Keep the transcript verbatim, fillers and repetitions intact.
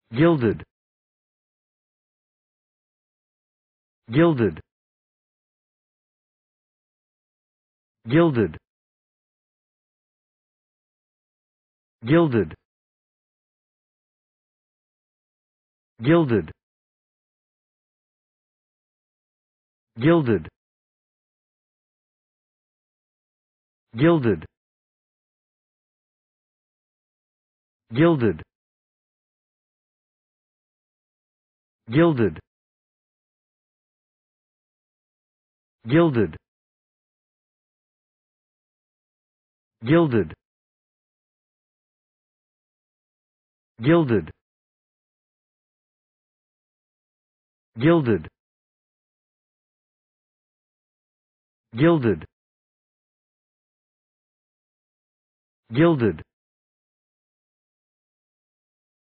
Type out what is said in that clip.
gilded, gilded, gilded, gilded, gilded, gilded, gilded, gilded, gilded, gilded, gilded, gilded, gilded, gilded, gilded,